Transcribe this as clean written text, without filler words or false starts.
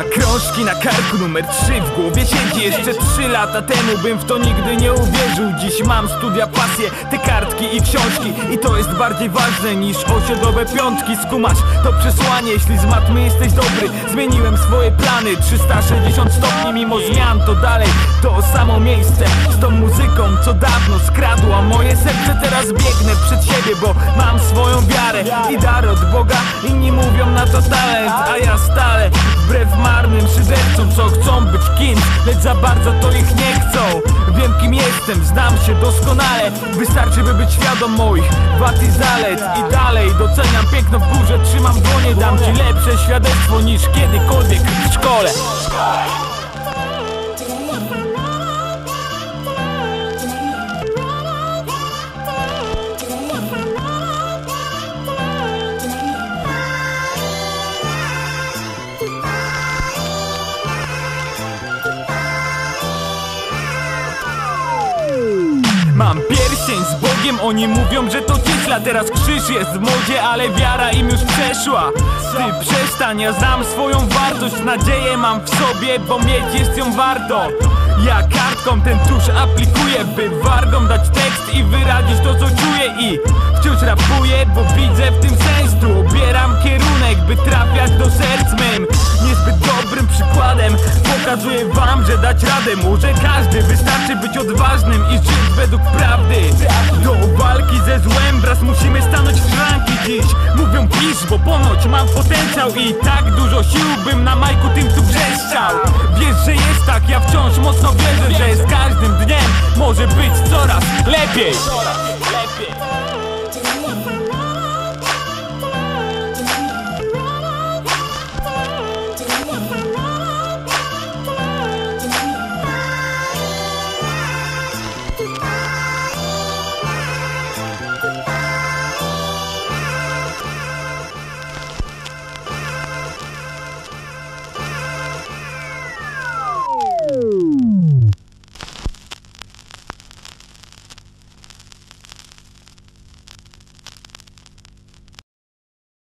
krążki na karku, numer 3 w głowie siedzi. Jeszcze 3 lata temu bym w to nigdy nie uwierzył. Dziś mam studia, pasje, te kartki i książki. I to jest bardziej ważne niż osiedlowe piątki. Skumasz to przesłanie, jeśli z matmy jesteś dobry. Zmieniłem swoje plany, 360 stopni. Mimo zmian to dalej to samo miejsce z tą muzyką, co dawno skradła moje serce. Teraz biegnę przed siebie, bo mam swoją wiarę i dar od Boga. Inni mówią na to talent, a ja stale wbrew marnym szydercom, co chcą być kimś, lecz za bardzo to ich nie chcą. Wiem kim jestem, znam się doskonale. Wystarczy by być świadom moich wad i zalet. I dalej doceniam piękno w górze, trzymam dłonie. Dam ci lepsze świadectwo niż kiedykolwiek w szkole. Mam pierścień z Bogiem, oni mówią, że to cieśla. Teraz krzyż jest w modzie, ale wiara im już przeszła. Ty przestań, ja znam swoją wartość. Nadzieję mam w sobie, bo mieć jest ją warto. Ja kartką ten tusz aplikuję, by wargom dać tekst i wyrazić to co czuję. I wciąż rapuję, bo widzę w tym sens. Tu obieram kierunek, by trafiać do serc mym. Niezbyt dobrym przykładem pokazuję wam, że dać radę może każdy. Wystarczy być odważnym i żyć według prawdy. Do walki ze złem wraz musimy stanąć w szranki dziś. Mówią pisz, bo ponoć mam potencjał i tak dużo sił bym na majku tym tu wrzeszczał. Wiesz, że jest tak, ja wciąż mocno wierzę, że z każdym dniem może być coraz lepiej.